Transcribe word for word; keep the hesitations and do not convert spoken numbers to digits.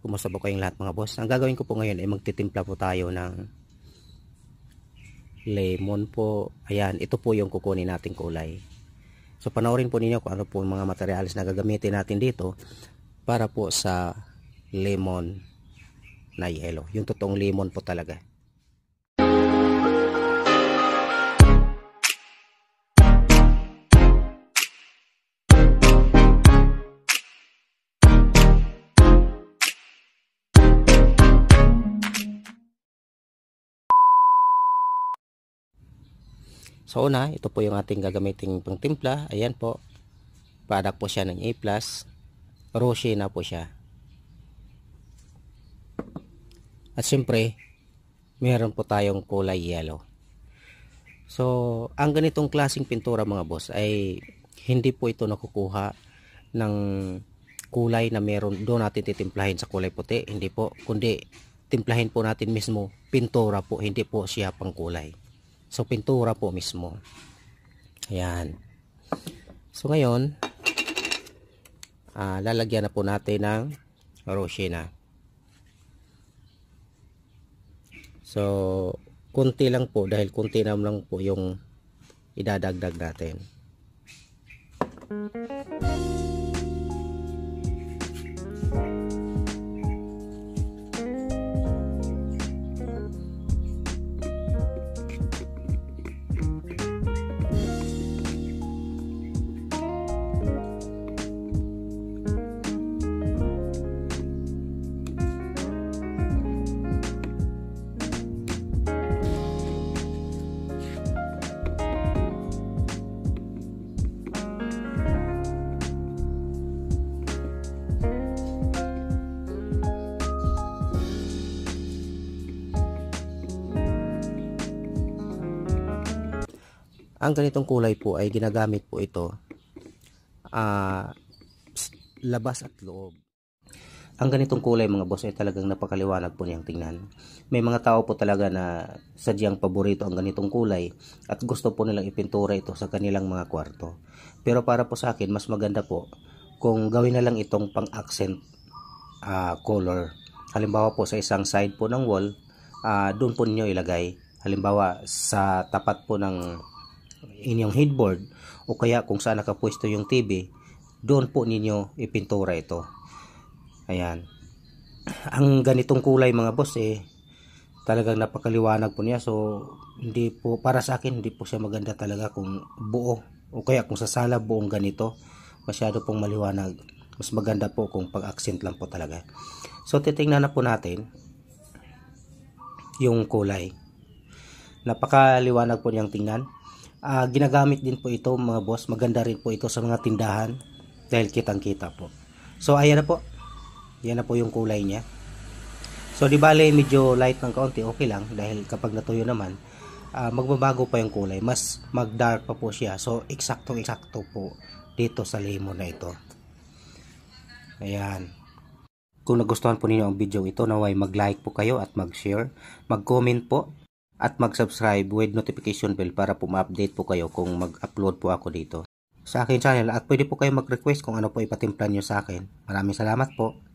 Kumusta po kayong lahat mga boss? Ang gagawin ko po ngayon ay magtitimpla po tayo ng lemon po. Ayan, ito po yung kukunin nating kulay. So panoorin po ninyo kung ano po yung mga materyales na gagamitin natin dito para po sa lemon na yellow. Yung totoong lemon po talaga. So una, ito po yung ating gagamiting pangtimpla. Ayan po. Product po siya ng A plus. Roshi na po siya. At syempre, meron po tayong kulay yellow. So, ang ganitong klaseng pintura mga boss ay hindi po ito nakukuha ng kulay na meron doon natin titimplahin sa kulay puti. Hindi po, kundi timplahin po natin mismo pintura po, hindi po siya pang kulay. So pintura po mismo. Ayan. So ngayon, uh, lalagyan na po natin ng Roshi na. So kunti lang po, dahil kunti naman lang po yung idadagdag natin. Ang ganitong kulay po ay ginagamit po ito uh, labas at loob. Ang ganitong kulay mga boss ay talagang napakaliwanag po niyang tingnan. May mga tao po talaga na sadyang paborito ang ganitong kulay at gusto po nilang ipintura ito sa kanilang mga kwarto. Pero para po sa akin, mas maganda po kung gawin na lang itong pang-accent uh, color. Halimbawa po sa isang side po ng wall, uh, doon po niyo ilagay. Halimbawa sa tapat po ng inyong headboard o kaya kung saan nakapwesto yung T V, doon po ninyo ipintura ito. Ayan. Ang ganitong kulay mga boss eh talagang napakaliwanag po niya. So hindi po, para sa akin hindi po siya maganda talaga kung buo o kaya kung sa sala buong ganito, masyado pong maliwanag. Mas maganda po kung pag-accent lang po talaga. So titingnan na po natin yung kulay. Napakaliwanag po niyang tingnan. Uh, ginagamit din po ito mga boss. Maganda rin po ito sa mga tindahan dahil kitang kita po. So ayan na po. Yan na po yung kulay niya. So di bale medyo light ng kaunti, okay lang dahil kapag natuyo naman uh, magbabago pa yung kulay. Mas mag dark pa po siya. So eksakto eksakto po dito sa lemon na ito. Ayan. Kung nagustuhan po ninyo ang video ito, naway mag like po kayo at mag share, mag comment po at mag-subscribe with notification bell para po ma-update po kayo kung mag-upload po ako dito sa akin channel. At pwede po kayo mag-request kung ano po ipatimplan nyo sa akin. Maraming salamat po.